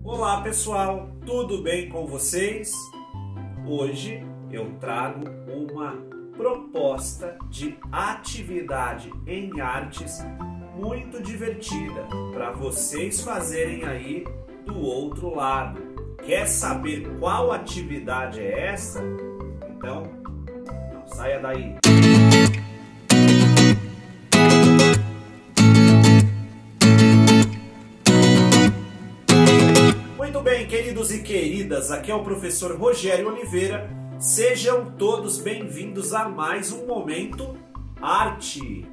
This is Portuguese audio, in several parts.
Olá pessoal, tudo bem com vocês? Hoje eu trago uma proposta de atividade em artes muito divertida para vocês fazerem aí do outro lado. Quer saber qual atividade é essa? Então, não saia daí! Muito bem, queridos e queridas, aqui é o professor Rogério Oliveira. Sejam todos bem-vindos a mais um Momento Arte.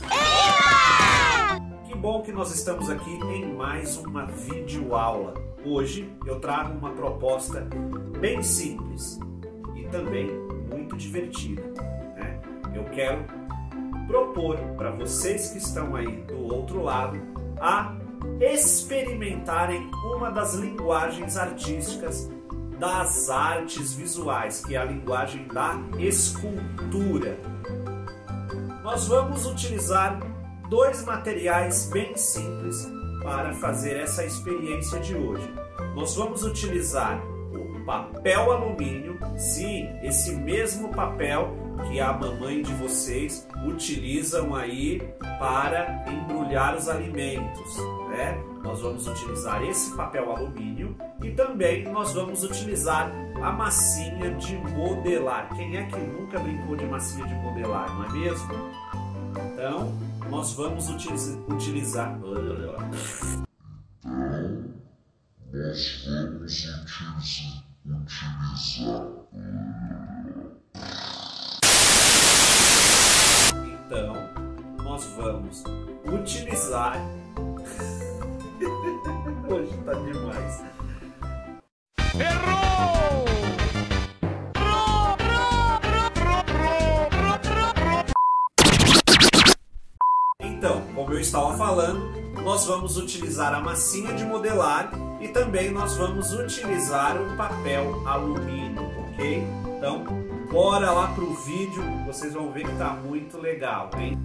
Que bom que nós estamos aqui em mais uma videoaula. Hoje eu trago uma proposta bem simples e também muito divertida, né? Eu quero propor para vocês que estão aí do outro lado a experimentarem uma das linguagens artísticas das artes visuais, que é a linguagem da escultura. Nós vamos utilizar dois materiais bem simples para fazer essa experiência de hoje. Nós vamos utilizar o papel alumínio, sim, esse mesmo papel que a mamãe de vocês utilizam aí para embrulhar os alimentos, né? Nós vamos utilizar esse papel alumínio e também nós vamos utilizar a massinha de modelar. Quem é que nunca brincou de massinha de modelar, não é mesmo? Então, nós vamos utilizar... Então, nós vamos utilizar... Hoje tá demais. Errou! Então, como eu estava falando, nós vamos utilizar a massinha de modelar e também nós vamos utilizar o papel alumínio, ok? Então, bora lá pro vídeo, vocês vão ver que tá muito legal, hein?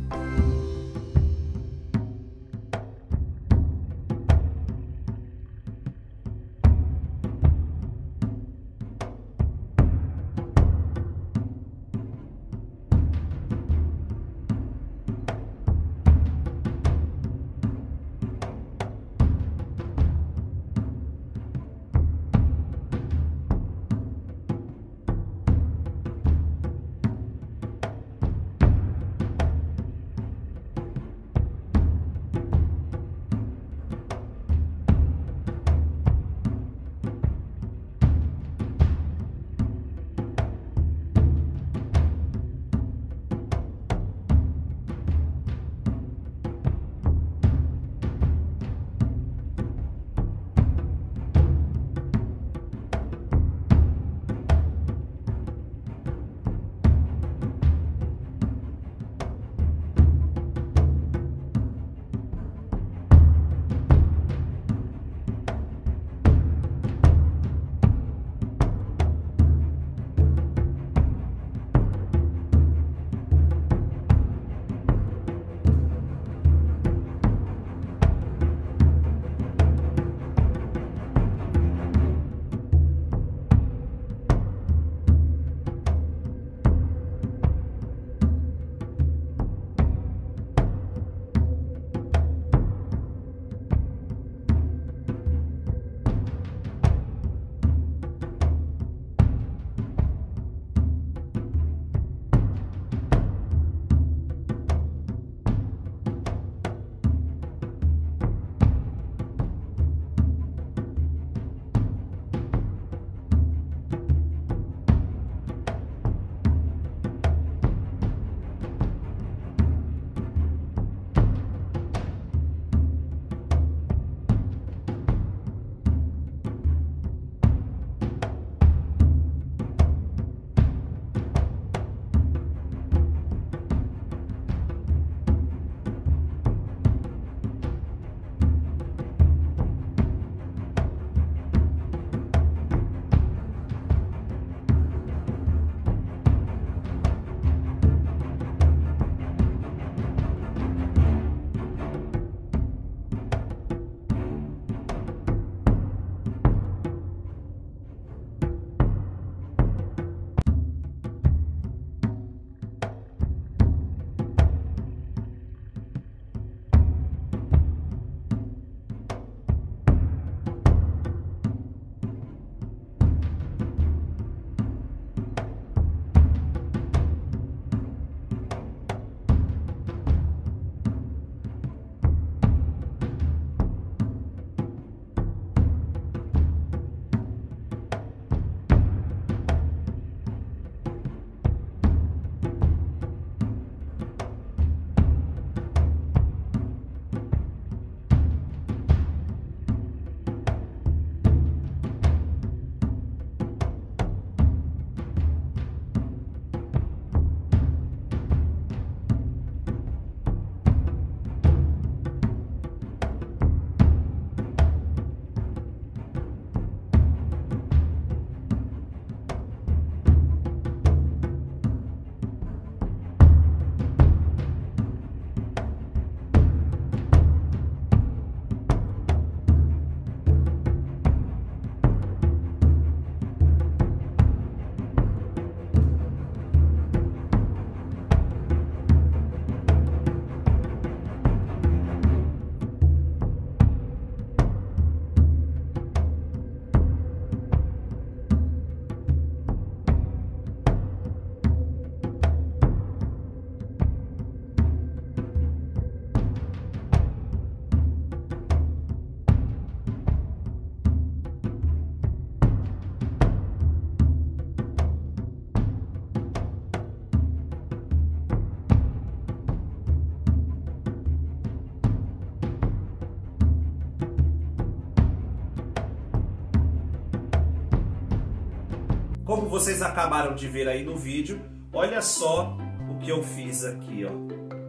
como vocês acabaram de ver aí no vídeo, olha só o que eu fiz aqui, ó.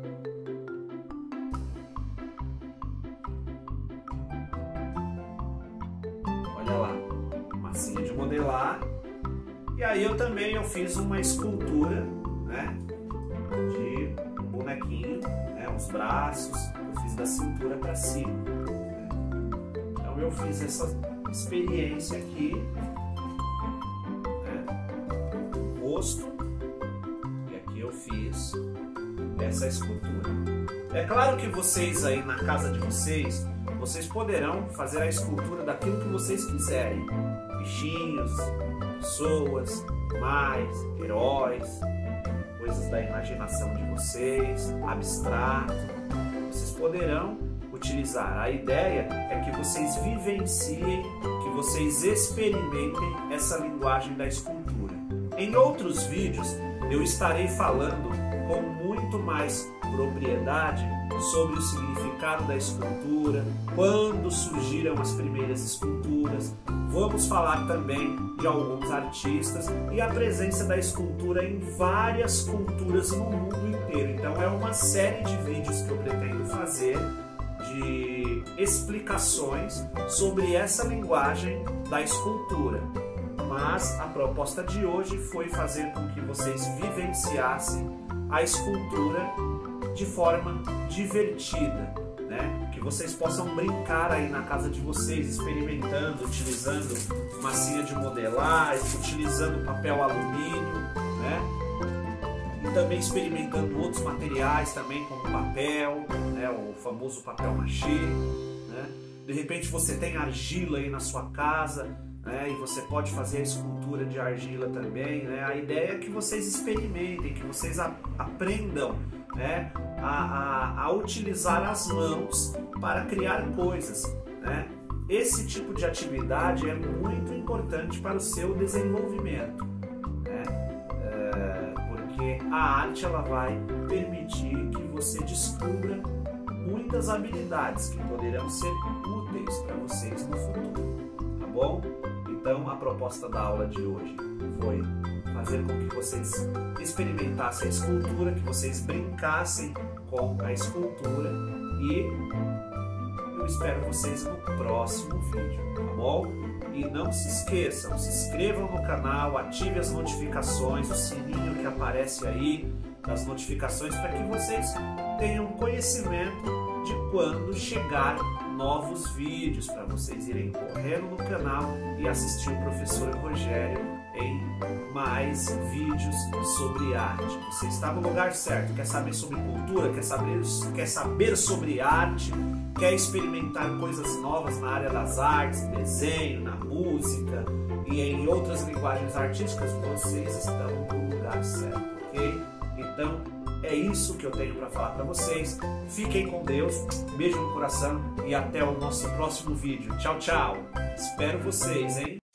Olha lá, massinha de modelar. E aí eu fiz uma escultura, né, de um bonequinho, né, os braços, eu fiz da cintura para cima. Né? Então eu fiz essa experiência aqui, né, o rosto, e aqui eu fiz essa escultura. É claro que vocês aí na casa de vocês, vocês poderão fazer a escultura daquilo que vocês quiserem. Bichinhos, pessoas, animais, heróis, coisas da imaginação de vocês, abstrato. Vocês poderão utilizar. A ideia é que vocês vivenciem, que vocês experimentem essa linguagem da escultura. Em outros vídeos eu estarei falando com muito mais propriedade sobre o significado da escultura, quando surgiram as primeiras esculturas. Vamos falar também de alguns artistas e a presença da escultura em várias culturas no mundo inteiro. Então é uma série de vídeos que eu pretendo fazer de explicações sobre essa linguagem da escultura. Mas a proposta de hoje foi fazer com que vocês vivenciassem a escultura de forma divertida, né? Que vocês possam brincar aí na casa de vocês, experimentando, utilizando massinha de modelar, utilizando papel alumínio, né? E também experimentando outros materiais também, como papel, né? O famoso papel machê, né? De repente você tem argila aí na sua casa, né? E você pode fazer a escultura de argila também, né? A ideia é que vocês experimentem, que vocês aprendam, né, a utilizar as mãos para criar coisas, né? Esse tipo de atividade é muito importante para o seu desenvolvimento, né? Porque a arte ela vai permitir que você descubra muitas habilidades que poderão ser úteis para vocês no futuro, tá bom? Então a proposta da aula de hoje foi fazer com que vocês experimentassem a escultura, que vocês brincassem com a escultura, e eu espero vocês no próximo vídeo, tá bom? E não se esqueçam, se inscrevam no canal, ative as notificações, o sininho que aparece aí das notificações, para que vocês tenham conhecimento de quando chegar novos vídeos, para vocês irem correndo no canal e assistir o professor Rogério em mais vídeos sobre arte. Você está no lugar certo. Quer saber sobre cultura, quer saber sobre arte, quer experimentar coisas novas na área das artes, desenho, na música e em outras linguagens artísticas, vocês estão no lugar certo, ok? Então é isso que eu tenho para falar para vocês. Fiquem com Deus, beijo no coração e até o nosso próximo vídeo. Tchau, tchau! Espero vocês, hein?